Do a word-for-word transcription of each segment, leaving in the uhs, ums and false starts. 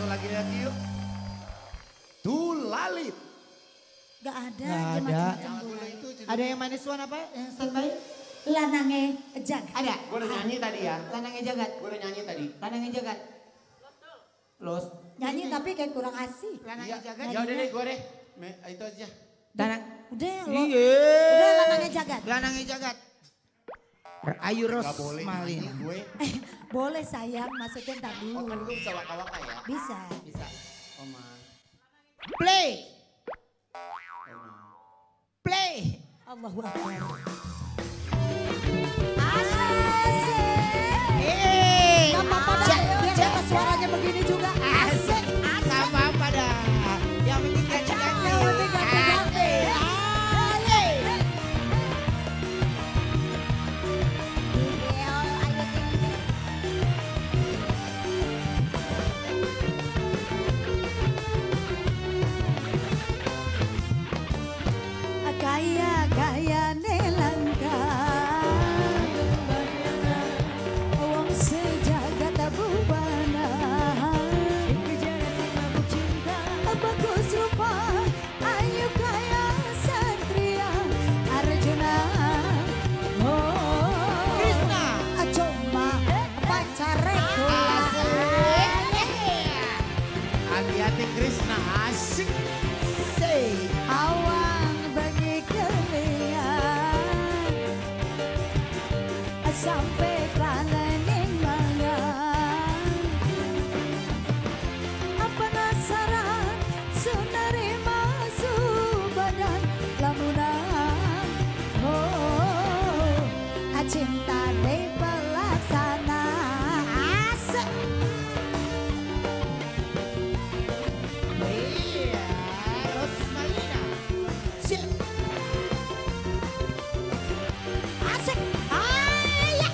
lagi-lagi yuk. Tulalit. Gak ada. Gak dia ada. macam-macam itu. Ada yang manis one apa? Yang standby? Lanange jagat. Ada. Gue udah nyanyi tadi ya. Lanangnya jagat. Gue udah nyanyi tadi. Lanangnya jagat. Los. Nyanyi tapi kayak kurang asih. Lanangnya Iya. jagat. Ya udah deh gue deh. Me, itu aja. Lanang. Udah lo. Iya. Udah lanange jagat. Lanangnya jagat. Ayu Ros Gak boleh Malin. nyanyi gue. Eh, boleh sayang, masukin ntar Oh kan dulu. gue bisa waka-waka ya. Bisa. Bisa. Oma. Play. Oma. Play. Allahu Akbar. Eh. Gak apa-apa dah, biar dapat suaranya begini juga. Asik. Gak apa-apa dah. Yang penting ganti-ganti. Yang penting ganti-ganti. Gaya-gaya nelangka wong sejagat bubana bagus rupa ayu kaya satria Arjuna oh Krishna. cuma pacareku Hati-hati Krishna asik. Say. awang bagi kalian sampai kalian mangan penasaran sunari masuk badan lamunan oh cinta di pelaksana asik. Iya. Ros Malina. Siap. Asik. Ayak.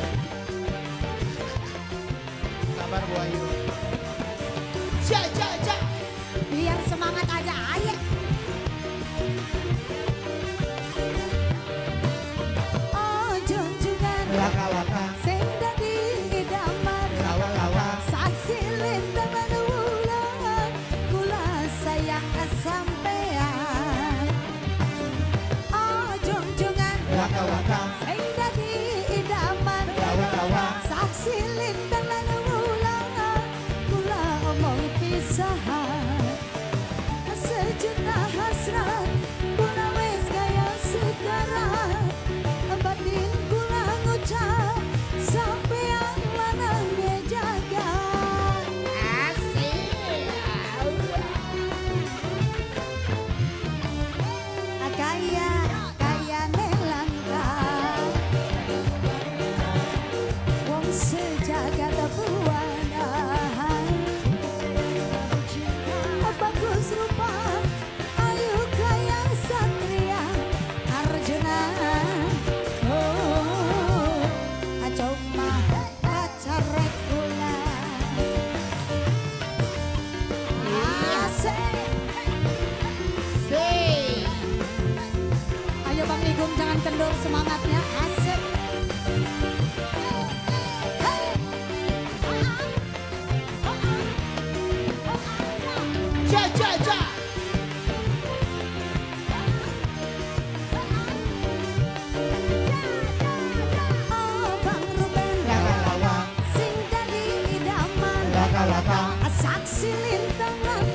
Sabar Bu Ayu. Ja, ja, ja. Biar semangat aja. Ayak. Oh junjungan Waka-waka. sing dadi idaman Lawa-lawa. saksi lintangan wulan kula sayang sampean. Oh junjungan Waka-waka. sing dadi idaman Lawa-lawa. saksi lintangan wulan kula omong pisahan sejuta hasrat kula wis kaya sekarang batin kula ngucap sampean lanang jaga kaya kaya nelangka wong sejagat buana bagus rupa ayu kaya satria Arjuna oh cuma pacar kula asik. Say. Ayo Bang Nigum jangan kendor semangatnya asik. Ja, ja, ja. Oh Bang Ruben Lawa-lawa. sing dadi idaman Waka-waka. saksi lintang lan